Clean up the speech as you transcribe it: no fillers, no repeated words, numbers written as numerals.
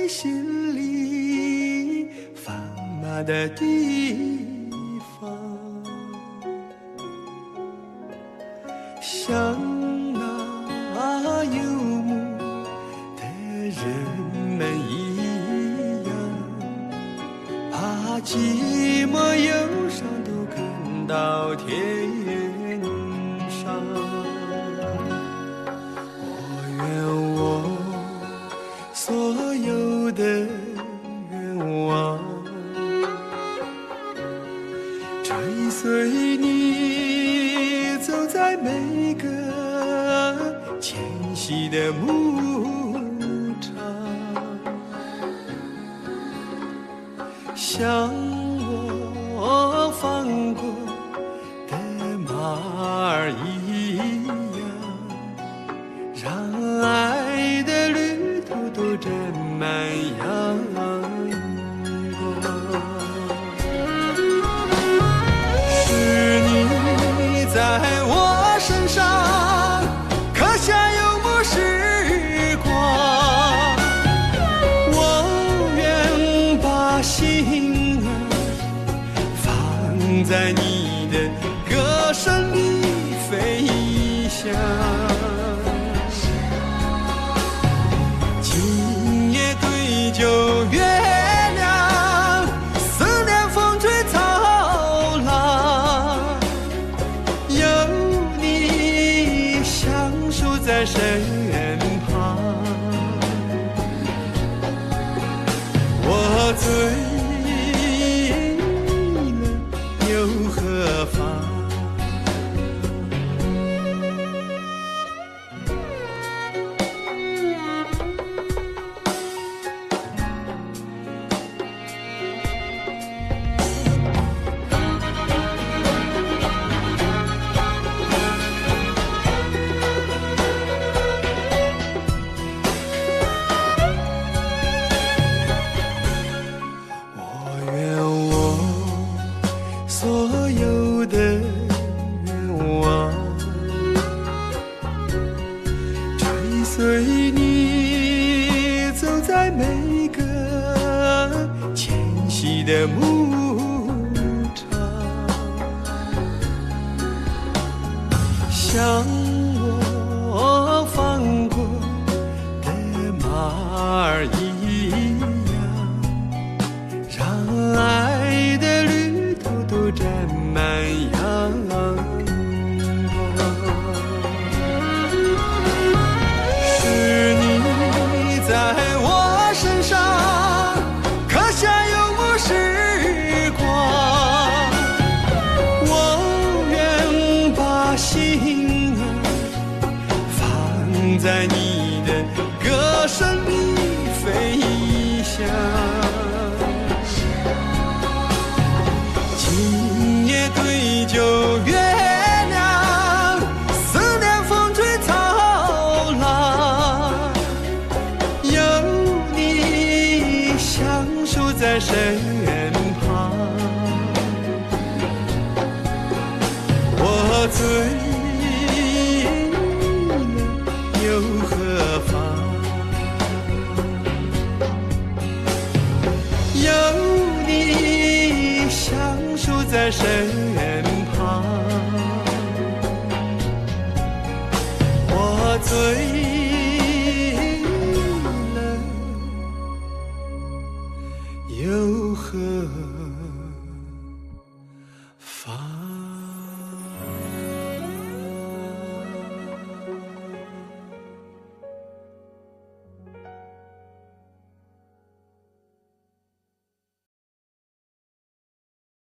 在心里放马的地方，像那游牧的人们一样，把寂寞忧伤都看到天上。我愿我所有的愿望，追随你走在每个迁徙的牧场，像我放过的马儿一样，让爱的旅途都沾满阳光。是你在我身上刻下游牧时光，我愿把心儿放在你的歌声里飞翔。今夜对酒月亮，思念风吹草浪，有你相守在身旁。我醉了又何妨？所有的愿望，追随你走在每个迁徙的牧场，像我放过的马儿一样，让爱的旅途都沾满阳光。是你在我身上刻下游牧时光，我愿把心儿放在你的歌声里飞翔。今夜对酒月亮，思念风吹草浪，有你相守在身旁。我醉了又何妨？有你相守在身旁。我醉